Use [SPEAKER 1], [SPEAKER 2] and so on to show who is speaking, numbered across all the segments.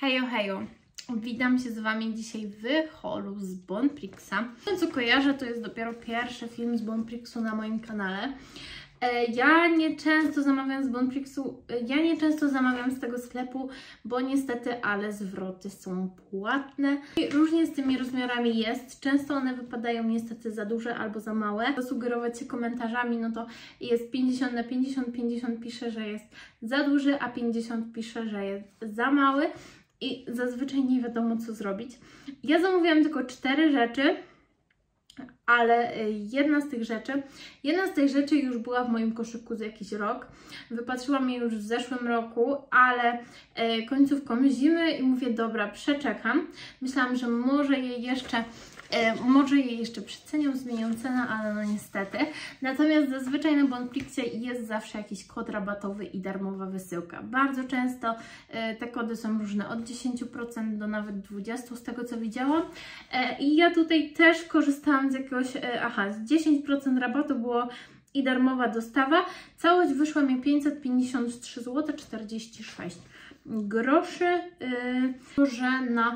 [SPEAKER 1] Hejo, hejo! Witam się z Wami dzisiaj w holu z Bonprixa. To, co kojarzę, to jest dopiero pierwszy film z Bonprixu na moim kanale. Ja nie często zamawiam z Bonprixu, z tego sklepu, bo niestety, ale zwroty są płatne. I różnie z tymi rozmiarami jest. Często one wypadają niestety za duże albo za małe. Zasugerować się komentarzami, no to jest 50 na 50, 50 pisze, że jest za duży, a 50 pisze, że jest za mały. I zazwyczaj nie wiadomo, co zrobić. Ja zamówiłam tylko 4 rzeczy, ale jedna z tych rzeczy już była w moim koszyku za jakiś rok. Wypatrzyłam je już w zeszłym roku, ale końcówką zimy i mówię, dobra, przeczekam. Myślałam, że może je jeszcze przecenią, zmienią cenę, ale no niestety. Natomiast zazwyczaj na Bonprixie jest zawsze jakiś kod rabatowy i darmowa wysyłka. Bardzo często te kody są różne, od 10% do nawet 20%, z tego co widziałam. I ja tutaj też korzystałam z jakiegoś, z 10% rabatu było i darmowa dostawa. Całość wyszła mi 553 zł 46 groszy, że na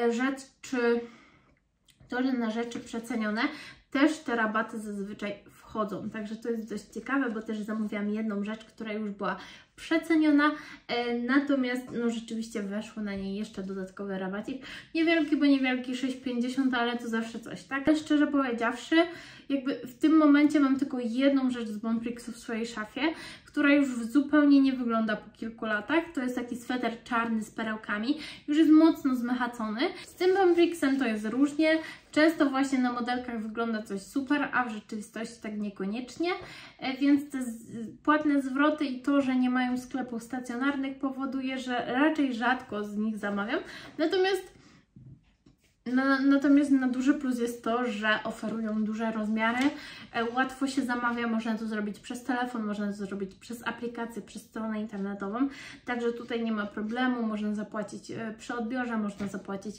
[SPEAKER 1] rzeczy przecenione też te rabaty zazwyczaj wchodzą. Także to jest dość ciekawe, bo też zamówiłam jedną rzecz, która już była przeceniona, natomiast no rzeczywiście weszło na niej jeszcze dodatkowy rabacik. Niewielki, bo niewielki, 6,50, ale to zawsze coś, tak? Ale szczerze powiedziawszy, jakby w tym momencie mam tylko jedną rzecz z Bonprixu w swojej szafie, która już zupełnie nie wygląda po kilku latach. To jest taki sweter czarny z perełkami. Już jest mocno zmechacony. Z tym Bonprixem to jest różnie. Często właśnie na modelkach wygląda coś super, a w rzeczywistości tak niekoniecznie. Więc te płatne zwroty i to, że nie mają sklepów stacjonarnych powoduje, że raczej rzadko z nich zamawiam. Natomiast na duży plus jest to, że oferują duże rozmiary, łatwo się zamawia, można to zrobić przez telefon, można to zrobić przez aplikację, przez stronę internetową, także tutaj nie ma problemu, można zapłacić przy odbiorze, można zapłacić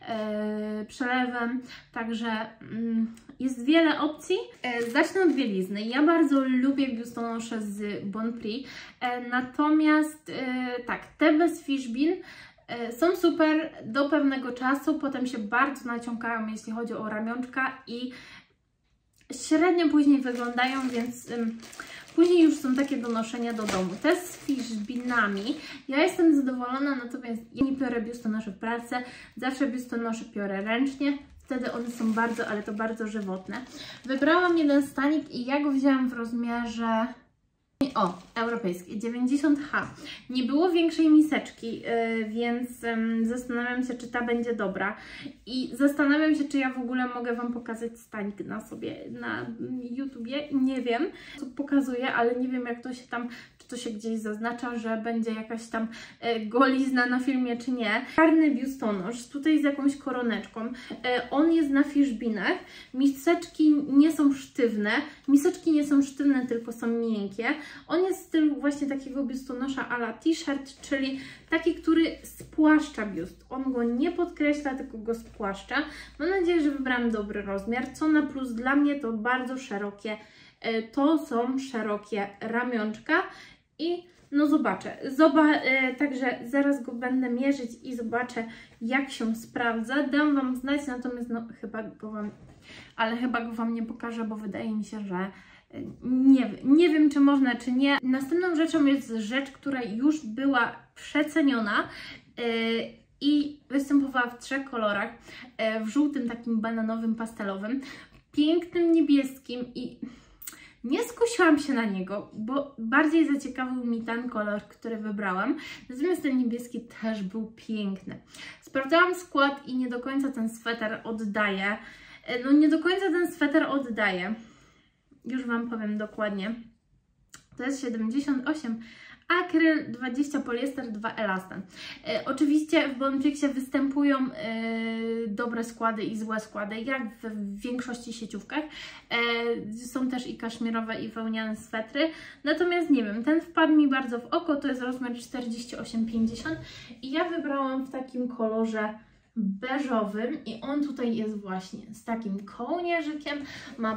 [SPEAKER 1] przelewem, także jest wiele opcji. Zacznę od bielizny. Ja bardzo lubię biustonosze z Bonprix, natomiast tak, te bez Fishbein są super do pewnego czasu, potem się bardzo naciągają, jeśli chodzi o ramionczka i średnio później wyglądają, więc później już są takie do noszenia do domu. Te z Fishbeinami, ja jestem zadowolona, natomiast ja nie piorę biustonoszy w pralce, zawsze biustonosze piorę ręcznie. Wtedy one są bardzo, ale to bardzo żywotne. Wybrałam jeden stanik i ja go wzięłam w rozmiarze europejskie, 90H. Nie było większej miseczki, więc zastanawiam się, czy ta będzie dobra. I zastanawiam się, czy ja w ogóle mogę Wam pokazać stanik na YouTubie. Nie wiem, co pokazuję, ale nie wiem, jak to się tam, czy to się gdzieś zaznacza, że będzie jakaś tam golizna na filmie, czy nie. Czarny biustonosz, tutaj z jakąś koroneczką. On jest na Fishbeinach. Miseczki nie są sztywne, tylko są miękkie. On jest w stylu właśnie takiego biustonosza a la t-shirt, czyli taki, który spłaszcza biust. On go nie podkreśla, tylko go spłaszcza. Mam nadzieję, że wybrałam dobry rozmiar. Co na plus dla mnie to bardzo szerokie, to są szerokie ramionczka i no zobaczę. Także zaraz go będę mierzyć i zobaczę, jak się sprawdza. Dam Wam znać, natomiast no chyba go Wam nie pokażę, bo wydaje mi się, że nie wiem, czy można, czy nie. Następną rzeczą jest rzecz, która już była przeceniona i występowała w 3 kolorach. W żółtym, takim bananowym, pastelowym, pięknym niebieskim i nie skusiłam się na niego, bo bardziej zaciekawił mi ten kolor, który wybrałam. Natomiast ten niebieski też był piękny. Sprawdzałam skład i nie do końca ten sweter oddaje. Już Wam powiem dokładnie. To jest 78 akryl, 20 poliester, 2 elastan. Oczywiście w Bonprixie występują dobre składy i złe składy, jak w większości sieciówkach. Są też i kaszmirowe, i wełniane swetry. Natomiast nie wiem, ten wpadł mi bardzo w oko, to jest rozmiar 48,50 i ja wybrałam w takim kolorze beżowym i on tutaj jest właśnie z takim kołnierzykiem, ma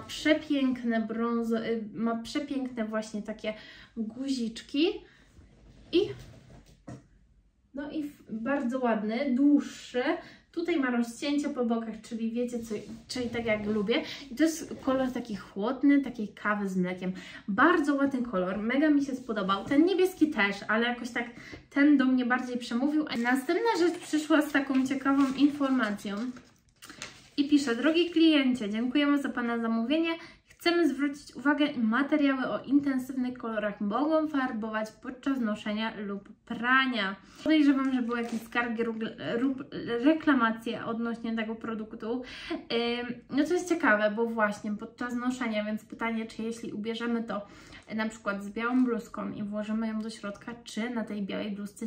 [SPEAKER 1] przepiękne właśnie takie guziczki i No i bardzo ładny, dłuższy. Tutaj ma rozcięcie po bokach, czyli wiecie co, czyli tak jak lubię. I to jest kolor taki chłodny, takiej kawy z mlekiem. Bardzo ładny kolor, mega mi się spodobał. Ten niebieski też, ale jakoś tak ten do mnie bardziej przemówił. Następna rzecz przyszła z taką ciekawą informacją. I pisze: drogi kliencie, dziękujemy za Pana zamówienie. Chcemy zwrócić uwagę, materiały o intensywnych kolorach mogą farbować podczas noszenia lub prania. Podejrzewam, że były jakieś skargi lub reklamacje odnośnie tego produktu. No to jest ciekawe, bo właśnie podczas noszenia, więc pytanie, czy jeśli ubierzemy to na przykład z białą bluzką i włożymy ją do środka, czy na tej białej bluzce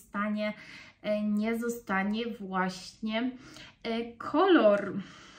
[SPEAKER 1] nie zostanie właśnie kolor.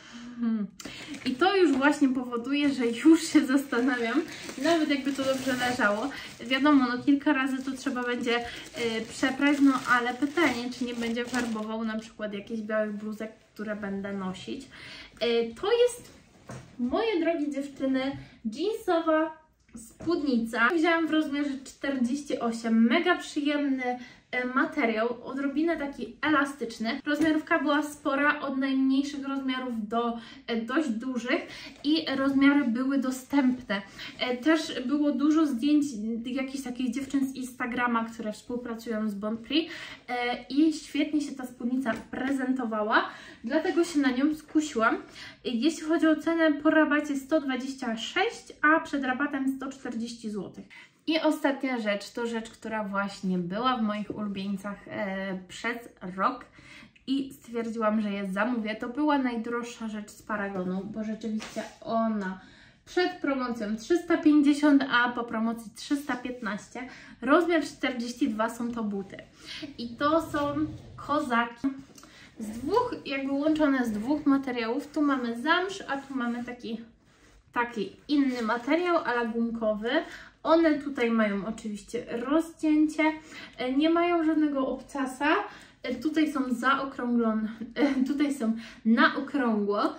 [SPEAKER 1] I to już właśnie powoduje, że już się zastanawiam, nawet jakby to dobrze leżało. Wiadomo, no kilka razy to trzeba będzie przeprać, no ale pytanie, czy nie będzie farbował na przykład jakichś białych bluzek, które będę nosić. To jest, moje drogie dziewczyny, jeansowa spódnica. Wzięłam w rozmiarze 48, mega przyjemny materiał, odrobinę taki elastyczny. Rozmiarówka była spora, od najmniejszych rozmiarów do dość dużych i rozmiary były dostępne. Też było dużo zdjęć jakichś takich dziewczyn z Instagrama, które współpracują z Bon Prix i świetnie się ta spódnica prezentowała, dlatego się na nią skusiłam. Jeśli chodzi o cenę, po rabacie 126, a przed rabatem 140 zł. I ostatnia rzecz, to rzecz, która właśnie była w moich ulubieńcach przez rok i stwierdziłam, że je zamówię. To była najdroższa rzecz z Paragonu, bo rzeczywiście ona przed promocją 350, a po promocji 315. Rozmiar 42 są to buty. I to są kozaki z dwóch, jakby łączone z dwóch materiałów. Tu mamy zamsz, a tu mamy taki inny materiał, ala gumkowy. One tutaj mają oczywiście rozcięcie, nie mają żadnego obcasa, tutaj są zaokrąglone, tutaj są na okrągło,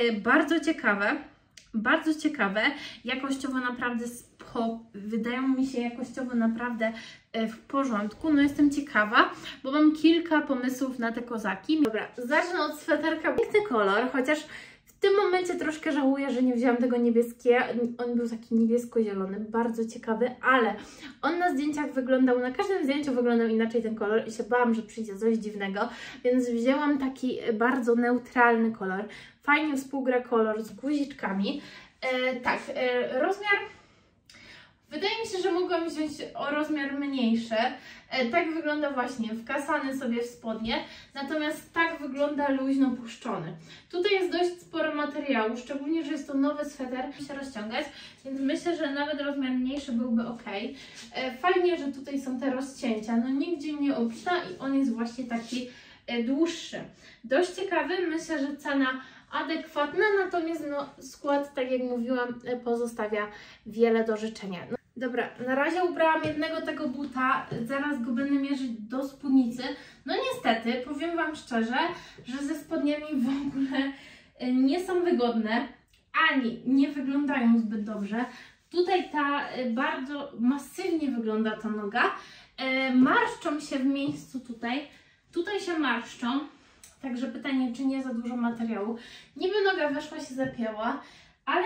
[SPEAKER 1] bardzo ciekawe, jakościowo naprawdę wydają mi się jakościowo naprawdę w porządku. No jestem ciekawa, bo mam kilka pomysłów na te kozaki. Dobra, zacznę od sweterka. Piękny kolor, chociaż w tym momencie troszkę żałuję, że nie wzięłam tego niebieskiego. On był taki niebiesko-zielony, bardzo ciekawy, ale on na zdjęciach wyglądał, na każdym zdjęciu wyglądał inaczej ten kolor i się bałam, że przyjdzie coś dziwnego, więc wzięłam taki bardzo neutralny kolor. Fajnie współgra kolor z guziczkami. Rozmiar... Wydaje mi się, że mogłam wziąć o rozmiar mniejszy. Tak wygląda właśnie wkasany sobie w spodnie, natomiast tak wygląda luźno puszczony. Tutaj jest dość sporo materiału, szczególnie, że jest to nowy sweter, musi się rozciągać, więc myślę, że nawet rozmiar mniejszy byłby ok. Fajnie, że tutaj są te rozcięcia, no nigdzie nie obcina i on jest właśnie taki dłuższy. Dość ciekawy, myślę, że cena adekwatna, natomiast no, skład, tak jak mówiłam, pozostawia wiele do życzenia. Dobra, na razie ubrałam jednego tego buta, zaraz go będę mierzyć do spódnicy. No niestety, powiem Wam szczerze, że ze spodniami w ogóle nie są wygodne, ani nie wyglądają zbyt dobrze. Tutaj bardzo masywnie wygląda ta noga. Marszczą się w miejscu tutaj się marszczą. Także pytanie, czy nie za dużo materiału. Niby noga weszła, się zapięła, ale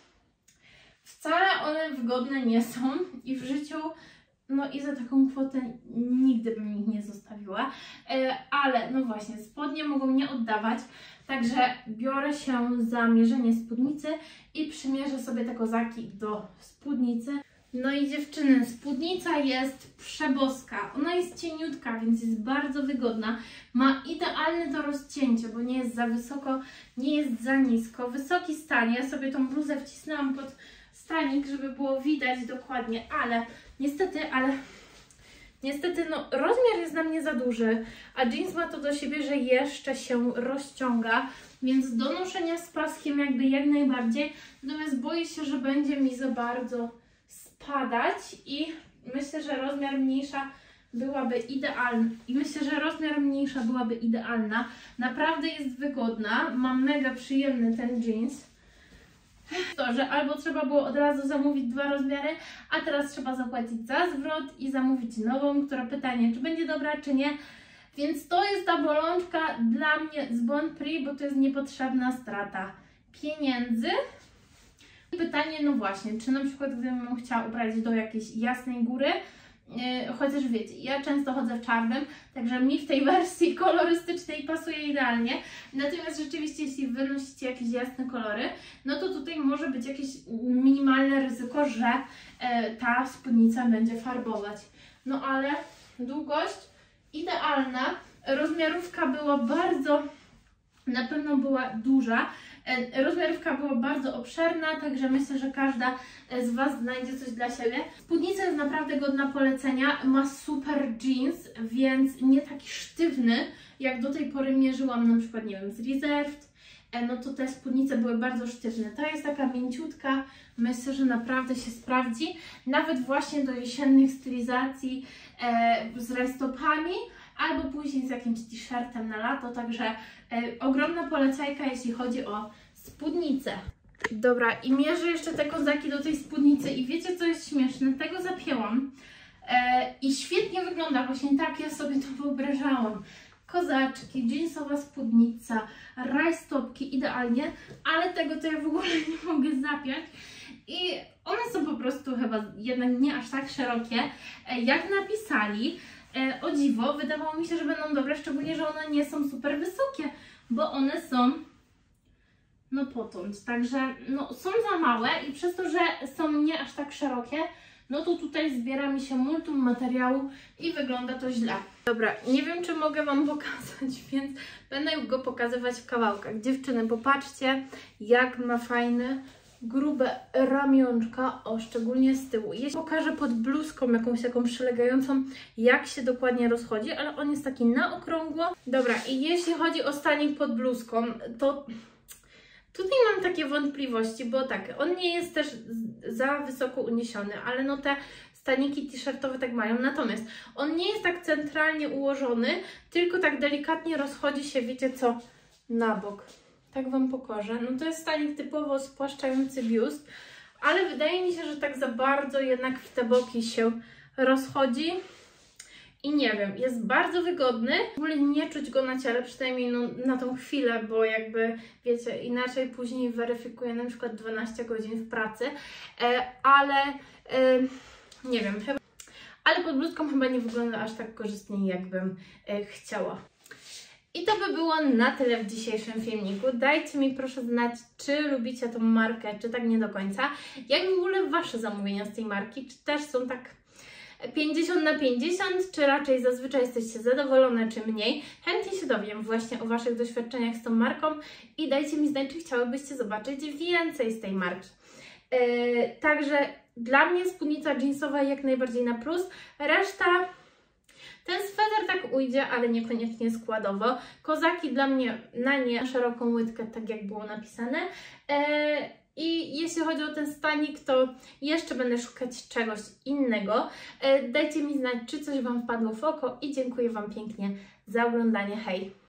[SPEAKER 1] wcale one wygodne nie są i w życiu, no i za taką kwotę nigdy bym ich nie zostawiła. Ale no właśnie, spodnie mogą nie oddawać, także biorę się za mierzenie spódnicy i przymierzę sobie te kozaki do spódnicy. No i dziewczyny, spódnica jest przeboska. Ona jest cieniutka, więc jest bardzo wygodna. Ma idealne to rozcięcie, bo nie jest za wysoko, nie jest za nisko. Wysoki stan. Ja sobie tą bluzę wcisnęłam pod stanik, żeby było widać dokładnie, ale niestety no, rozmiar jest dla mnie za duży, a jeans ma to do siebie, że jeszcze się rozciąga, więc do noszenia z paskiem jakby jak najbardziej. Natomiast boję się, że będzie mi za bardzo spadać i myślę, że rozmiar mniejsza byłaby idealna. Naprawdę jest wygodna, ma mega przyjemny ten jeans. To, że albo trzeba było od razu zamówić 2 rozmiary, a teraz trzeba zapłacić za zwrot i zamówić nową, która pytanie, czy będzie dobra, czy nie. Więc to jest ta bolączka dla mnie z Bon Prix, bo to jest niepotrzebna strata pieniędzy. Pytanie, no właśnie, czy na przykład gdybym chciała ubrać do jakiejś jasnej góry, chociaż wiecie, ja często chodzę w czarnym, także mi w tej wersji kolorystycznej pasuje idealnie. Natomiast rzeczywiście, jeśli wy nosicie jakieś jasne kolory, no to tutaj może być jakieś minimalne ryzyko, że ta spódnica będzie farbować. No ale długość idealna, rozmiarówka była bardzo, na pewno była duża. Rozmiarówka była bardzo obszerna, także myślę, że każda z Was znajdzie coś dla siebie. Spódnica jest naprawdę godna polecenia, ma super jeans, więc nie taki sztywny, jak do tej pory mierzyłam na przykład, nie wiem, z Reserved, no to te spódnice były bardzo sztywne. Ta jest taka mięciutka, myślę, że naprawdę się sprawdzi, nawet właśnie do jesiennych stylizacji z rajstopami, albo później z jakimś t-shirtem na lato, także ogromna polecajka, jeśli chodzi o spódnicę. Dobra, i mierzę jeszcze te kozaki do tej spódnicy i wiecie, co jest śmieszne? Tego zapięłam i świetnie wygląda, właśnie tak ja sobie to wyobrażałam. Kozaczki, jeansowa spódnica, rajstopki, idealnie, ale tego to ja w ogóle nie mogę zapiąć. I one są po prostu chyba jednak nie aż tak szerokie, jak napisali. O dziwo, wydawało mi się, że będą dobre, szczególnie, że one nie są super wysokie, bo one są no potąd, także no są za małe i przez to, że są nie aż tak szerokie, no to tutaj zbiera mi się multum materiału i wygląda to źle. Dobra, nie wiem, czy mogę Wam pokazać, więc będę go pokazywać w kawałkach. Dziewczyny, popatrzcie, jak ma fajne, grube ramionczka, o, szczególnie z tyłu. Jeśli pokażę pod bluzką jakąś taką przylegającą, jak się dokładnie rozchodzi, ale on jest taki na okrągło. Dobra, i jeśli chodzi o stanik pod bluzką, to tutaj mam takie wątpliwości, bo tak, on nie jest też za wysoko uniesiony, ale no te staniki t-shirtowe tak mają, natomiast on nie jest tak centralnie ułożony, tylko tak delikatnie rozchodzi się, wiecie co, na bok. Tak Wam pokażę. No to jest stanik typowo spłaszczający biust, ale wydaje mi się, że tak za bardzo jednak w te boki się rozchodzi. I nie wiem, jest bardzo wygodny. W ogóle nie czuć go na ciele, przynajmniej no, na tą chwilę, bo jakby, wiecie, inaczej później weryfikuję na przykład 12 godzin w pracy, ale nie wiem, chyba, ale pod bluzką chyba nie wygląda aż tak korzystnie, jakbym chciała. I to by było na tyle w dzisiejszym filmiku. Dajcie mi proszę znać, czy lubicie tą markę, czy tak nie do końca. Jak w ogóle Wasze zamówienia z tej marki, czy też są tak 50/50, czy raczej zazwyczaj jesteście zadowolone, czy mniej. Chętnie się dowiem właśnie o Waszych doświadczeniach z tą marką i dajcie mi znać, czy chciałybyście zobaczyć więcej z tej marki. Także dla mnie spódnica jeansowa jak najbardziej na plus, reszta... Ten sweter tak ujdzie, ale niekoniecznie składowo. Kozaki dla mnie na nie szeroką łydkę, tak jak było napisane. I jeśli chodzi o ten stanik, to jeszcze będę szukać czegoś innego. Dajcie mi znać, czy coś Wam wpadło w oko i dziękuję Wam pięknie za oglądanie. Hej!